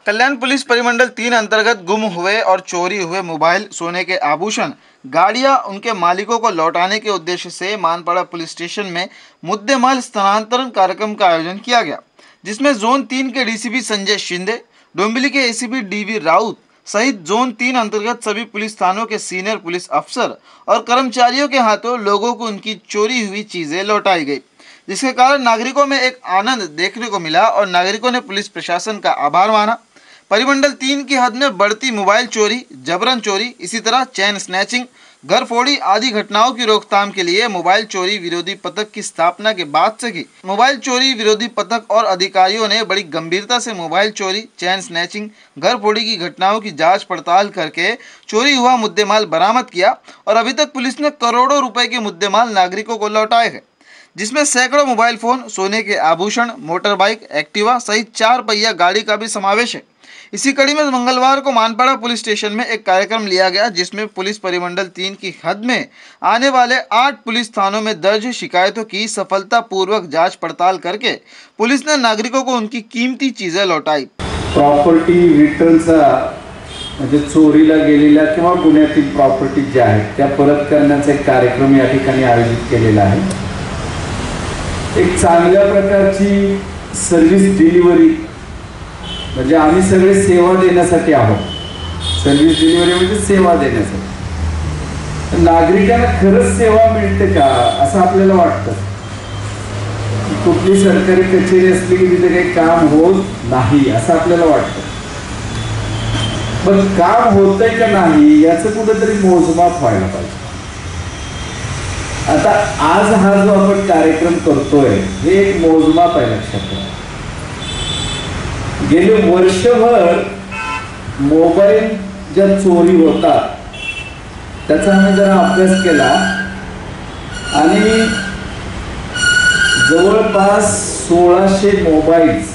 कल्याण police परिमंडल 3 अंतर्गत गुम हुए और चोरी हुए मोबाइल, सोने के आभूषण, गाड़ियां उनके मालिकों को लौटाने के उद्देश्य से मानपाड़ा पुलिस स्टेशन में मुद्देमाल स्थानांतरण कार्यक्रम का आयोजन किया गया, जिसमें जोन 3 के डीसीपी संजय शिंदे, डोंबिवली के एसीपी डीवी राउत सहित जोन 3 अंतर्गत सभी पुलिस थानों के सीनियर पुलिस अफसर और कर्मचारियों के हाथों लोगों को उनकी चोरी हुई चीजें लौटाई गई, जिसके कारण नागरिकों में एक आनंद देखने को मिला और नागरिकों ने पुलिस प्रशासन का आभार माना। परिमंडल 3 की हद में बढ़ती मोबाइल चोरी, जबरन चोरी, इसी तरह चैन स्नैचिंग, घर फोड़ी आदि घटनाओं की रोकथाम के लिए मोबाइल चोरी विरोधी पथक की स्थापना के बाद से ही मोबाइल चोरी विरोधी पथक और अधिकारियों ने बड़ी गंभीरता से मोबाइल चोरी, चैन स्नैचिंग, घर फोड़ी की घटनाओं की जांच पड़ताल करके चोरी हुआ मुद्देमाल बरामद किया और अभी तक पुलिस ने करोड़ों रुपए के मुद्देमाल नागरिकों को लौटाए हैं, जिसमें सैकड़ों मोबाइल फोन, सोने के आभूषण, मोटर बाइक, एक्टिवा सहित 4 पहिया गाड़ी का भी समावेश है। इसी कड़ी में मंगलवार को मानपाड़ा पुलिस स्टेशन में एक कार्यक्रम लिया गया, जिसमें पुलिस परिमंडल 3 की हद में आने वाले 8 पुलिस थानों में दर्ज शिकायतों की सफलतापूर्वक जांच पड़ताल करके पुलिस ने नागरिकों को उनकी कीमती चीजें लौटाई। प्रॉपर्टी रिटर्नचा म्हणजे चोरीला गेलेल्या किंवा गुन्ह्यातील प्रॉपर्टी ज्या आहेत त्या परत करण्याचा एक कार्यक्रम या ठिकाणी आयोजित केलेला आहे। एक चांगल्या प्रकारची सर्व्हिस डिलिव्हरी म्हणजे आम्ही सगळे सेवा देण्यासाठी आहोत। सर्व्हिस डिलिव्हरी म्हणजे सेवा देण्यासाठी। नागरिकांना खरंच सेवा मिळते का असं आपल्याला वाटतं। कुठली सरकारी कचेरी असली की तिथे काही काम होत नाही असं आपल्याला वाटतं, पण काम होतंय का नाही याचं कुठेतरी मोजमाप व्हायला पाहिजे। आता आज हा जो आपण कार्यक्रम करतोय हे एक मोजमाप आहे, लक्षात घ्या। गेले वर्षभर मोबाईल ज्या चोरी होतात त्याचा आम्ही जरा अभ्यास केला आणि जवळपास 1600 मोबाईल्स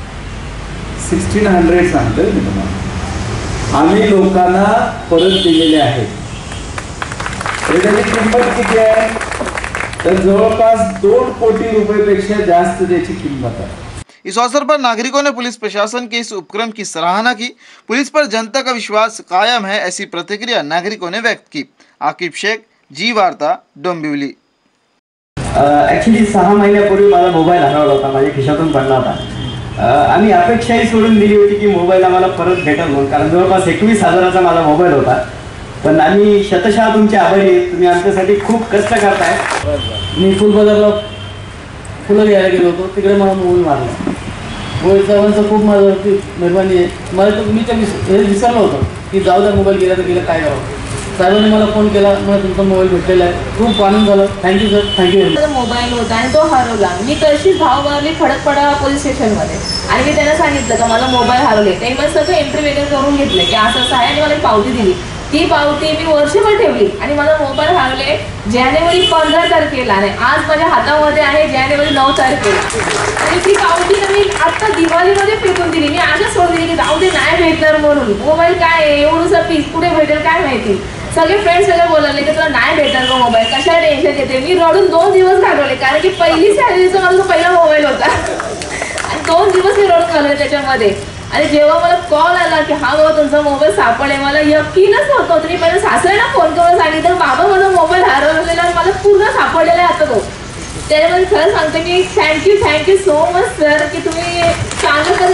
1600 सांगतोय मी तुम्हाला आम्ही लोकांना परत दिलेले आहेत। त्याची किंमत किती आहे तर जवळपास 2 कोटी रुपयापेक्षा जास्त त्याची किंमत आहे। इस अवसर पर नागरिकों ने पुलिस प्रशासन के इस उपक्रम की सराहना की। पुलिस पर जनता का विश्वास कायम है, ऐसी प्रतिक्रिया नागरिकों ने व्यक्त की। आकिब शेख, जी वार्ता, डोंबिवली। ॲक्च्युली 6 महिन्यापूर्वी माझा मोबाईल हरवला होता, माझ्या खिशातून पडला होता। आम्ही अपेक्षाही सोडून दिली होती की मोबाईल आम्हाला परत भेटेल म्हणून, कारण जवळपास 21,000चा माझा मोबाईल होता। पण आम्ही शतशः तुमचे आभारी आहेत, तुम्ही आमच्यासाठी खूप कष्ट करताय। मी फुल बाजारला फुलं घ्यायला गेलो होतो, तिकडे मला मोबाईल मारला। मोबाईल साहेबांचं खूप माझ्यावरती मेहरबानी आहे। मला तर मी हे विसरलो होतो की जाऊ द्या, मोबाईल गेला तर गेला, काय करावं। साहेबांनी मला फोन केला, मला तुमचा मोबाईल भेटलेला आहे, खूप आनंद झाला। Thank you sir, thank you. माझा मोबाईल होता आणि तो हरवला। मी तशीच धाव मारली खडकपाडा पोलीस स्टेशनमध्ये आणि मी त्यांना सांगितलं का मला मोबाईल हरवले। ते मला सगळं एंट्री वगैरे करून घेतले की असं असं आहे आणि मला एक पावती दिली। ती पावती मी वर्षभर ठेवली आणि माझा मोबाईल हरवले जानेवारी 15 तारखेला आणि आज माझ्या हातामध्ये आहे जानेवारी 9 तारखेला। आणि ती पावती मी आता दिवाळीमध्ये फेकून दिली। मी आजच सोडून दिली की जाऊ दे, नाही भेटणार म्हणून। मोबाईल काय आहे एवढंसं पीस, कुठे भेटेल काय माहिती। सगळे फ्रेंड्स सगळे बोलायले की तुला नाही भेटणार का मोबाईल, कशाला टेन्शन घेते। मी रडून 2 दिवस घालवले, कारण की पहिली सॅलरीचा माझा पहिला मोबाईल होता आणि 2 दिवस मी रडून घालवले त्याच्यामध्ये। आणि जेव्हा मला कॉल आला की हा बाबा तुमचा मोबाईल सापडले, मला यकीनच नव्हतं। तुम्ही पहिला सासऱ्यांना फोन करून सांगितलं बाबा माझा मोबाईल हरवलेला आणि मला पूर्ण सापडलेला आहे आता तो। त्याच्यामध्ये खरं सांगते की थँक्यू सो मच सर की तुम्ही चांगलं